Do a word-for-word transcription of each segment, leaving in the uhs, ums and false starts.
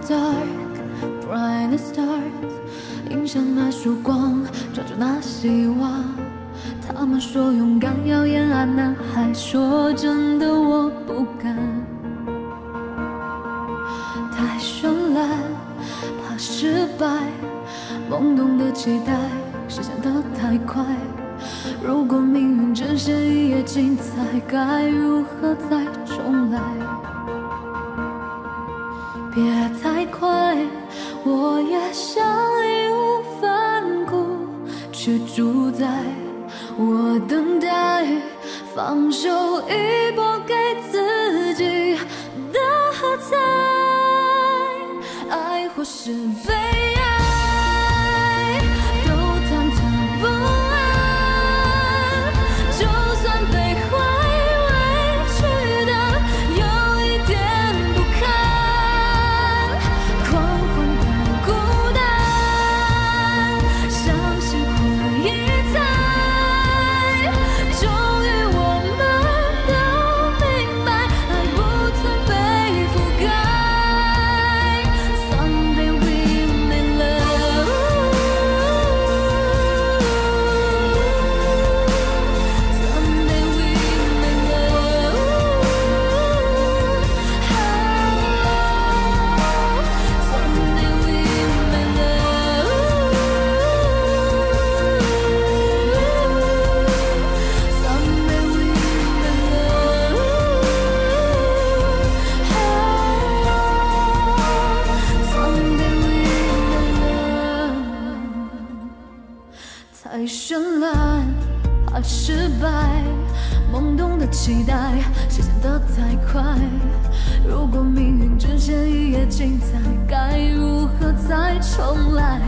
dark, bright as stars， 影响那束光，抓住那希望。他们说勇敢要沿岸男孩，说真的我不敢。太绚烂，怕失败，懵懂的期待，实现得太快。如果命运只限一夜精彩，该如何再重来？别太快，我也想义无反顾去主宰。我等待，放手一搏给自己的喝彩，爱或是被爱，都忐忑不安。就算被坏委屈的有一点不堪，狂欢到孤单，相信会一再。终于我们都明白，爱不曾被覆盖。Someday we may love, someday we may love, someday we may love, someday we may love， 太绚烂，怕失败，懵懂的期待，实现得太快。如果命运只限一夜精彩，该如何再重来？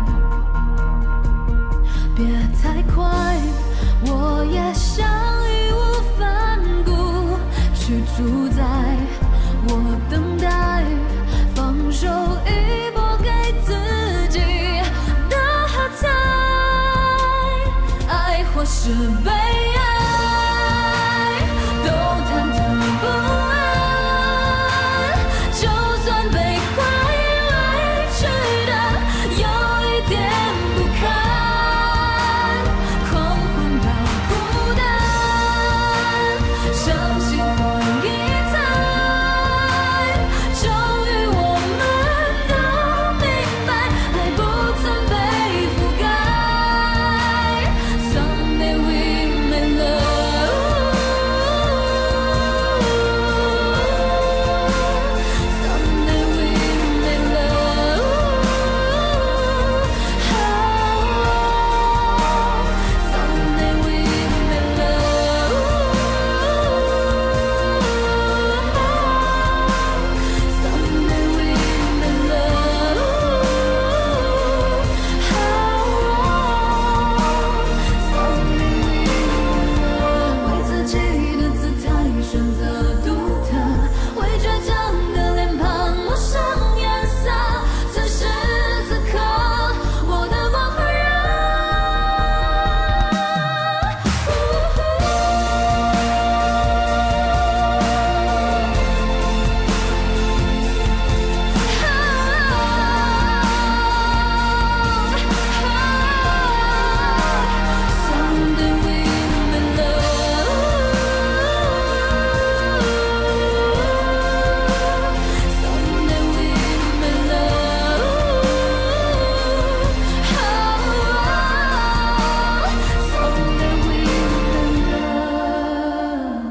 别太快，我也想义无反顾去主宰。我等待，放手一搏给自己的喝彩，爱或是被爱，都忐忑不安。就算被坏委屈的有一点不堪，狂欢到孤单，相信会一再。终于我们都明白，爱不曾被覆盖。Someday we may love, someday we may love, someday we may love, someday we may love， 为自己的姿态选择独特，为倔强的脸庞抹上颜色。此时此刻，我的光很热。Someday we may love, someday we may love, someday we may love。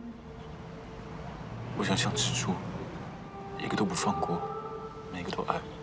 我想像蜘蛛，一个都不放过，每个都爱。